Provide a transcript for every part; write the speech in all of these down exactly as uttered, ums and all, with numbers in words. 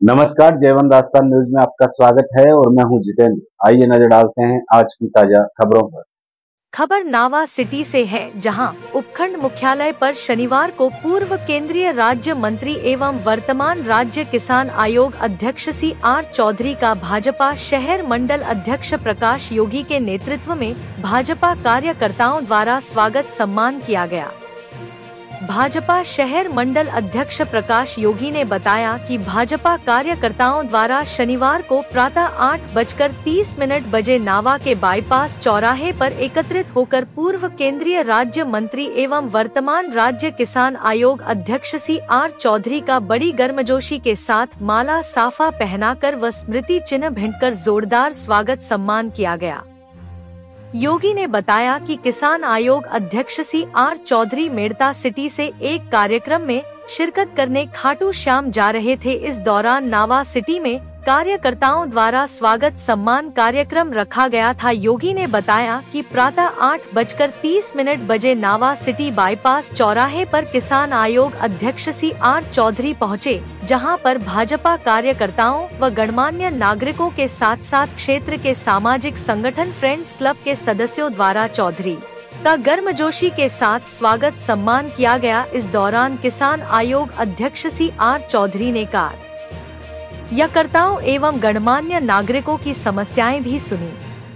नमस्कार, जयवन राजस्थान न्यूज में आपका स्वागत है और मैं हूं जितेंद्र। आइए नजर डालते हैं आज की ताजा खबरों पर। खबर नावा सिटी से है, जहां उपखंड मुख्यालय पर शनिवार को पूर्व केंद्रीय राज्य मंत्री एवं वर्तमान राज्य किसान आयोग अध्यक्ष सी आर चौधरी का भाजपा शहर मंडल अध्यक्ष प्रकाश योगी के नेतृत्व में भाजपा कार्यकर्ताओं द्वारा स्वागत सम्मान किया गया। भाजपा शहर मंडल अध्यक्ष प्रकाश योगी ने बताया कि भाजपा कार्यकर्ताओं द्वारा शनिवार को प्रातः आठ बजकर तीस मिनट बजे नावा के बाईपास चौराहे पर एकत्रित होकर पूर्व केंद्रीय राज्य मंत्री एवं वर्तमान राज्य किसान आयोग अध्यक्ष सी आर चौधरी का बड़ी गर्मजोशी के साथ माला साफा पहनाकर व स्मृति चिन्ह भेंटकर जोरदार स्वागत सम्मान किया गया। योगी ने बताया कि किसान आयोग अध्यक्ष C R Chaudhary Merta city से एक कार्यक्रम में शिरकत करने खाटू श्याम जा रहे थे। इस दौरान नावा सिटी में कार्यकर्ताओं द्वारा स्वागत सम्मान कार्यक्रम रखा गया था। योगी ने बताया कि प्रातः आठ बजकर तीस मिनट बजे नावा सिटी बाईपास चौराहे पर किसान आयोग अध्यक्ष सी आर चौधरी पहुंचे, जहां पर भाजपा कार्यकर्ताओं व गणमान्य नागरिकों के साथ साथ क्षेत्र के सामाजिक संगठन फ्रेंड्स क्लब के सदस्यों द्वारा चौधरी का गर्मजोशी के साथ स्वागत सम्मान किया गया। इस दौरान किसान आयोग अध्यक्ष सी आर चौधरी ने कार्यकर्ताओं एवं गणमान्य नागरिकों की समस्याएं भी सुनी।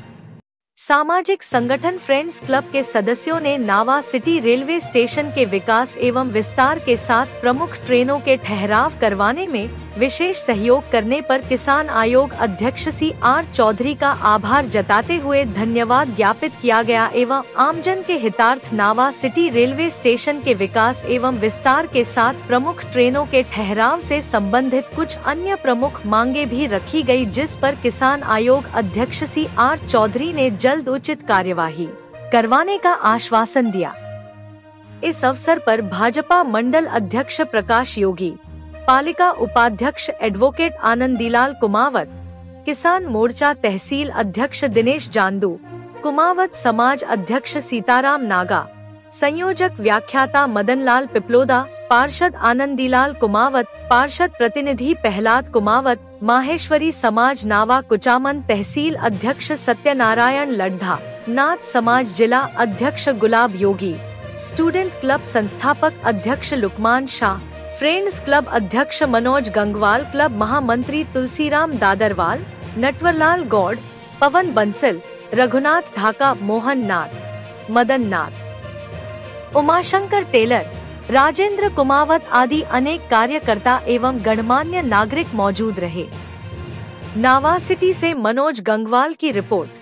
सामाजिक संगठन फ्रेंड्स क्लब के सदस्यों ने नावा सिटी रेलवे स्टेशन के विकास एवं विस्तार के साथ प्रमुख ट्रेनों के ठहराव करवाने में विशेष सहयोग करने पर किसान आयोग अध्यक्ष सी आर चौधरी का आभार जताते हुए धन्यवाद ज्ञापित किया गया एवं आमजन के हितार्थ नावा सिटी रेलवे स्टेशन के विकास एवं विस्तार के साथ प्रमुख ट्रेनों के ठहराव से संबंधित कुछ अन्य प्रमुख मांगे भी रखी गई, जिस पर किसान आयोग अध्यक्ष सी आर चौधरी ने जल्द उचित कार्यवाही करवाने का आश्वासन दिया। इस अवसर पर भाजपा मंडल अध्यक्ष प्रकाश योगी, पालिका उपाध्यक्ष एडवोकेट आनंदीलाल कुमावत, किसान मोर्चा तहसील अध्यक्ष दिनेश जांदू, कुमावत समाज अध्यक्ष सीताराम नागा, संयोजक व्याख्याता मदनलाल पिपलोदा, पार्षद आनंदीलाल कुमावत, पार्षद प्रतिनिधि प्रहलाद कुमावत, माहेश्वरी समाज नावा कुचामन तहसील अध्यक्ष सत्यनारायण लड्ढा, नाथ समाज जिला अध्यक्ष गुलाब योगी, स्टूडेंट क्लब संस्थापक अध्यक्ष लुकमान शाह, फ्रेंड्स क्लब अध्यक्ष मनोज गंगवाल, क्लब महामंत्री तुलसीराम दादरवाल, नटवरलाल गौड़, पवन बंसल, रघुनाथ ढाका, मोहन नाथ, मदन नाथ, उमाशंकर टेलर, राजेंद्र कुमावत आदि अनेक कार्यकर्ता एवं गणमान्य नागरिक मौजूद रहे। नावा सिटी से मनोज गंगवाल की रिपोर्ट।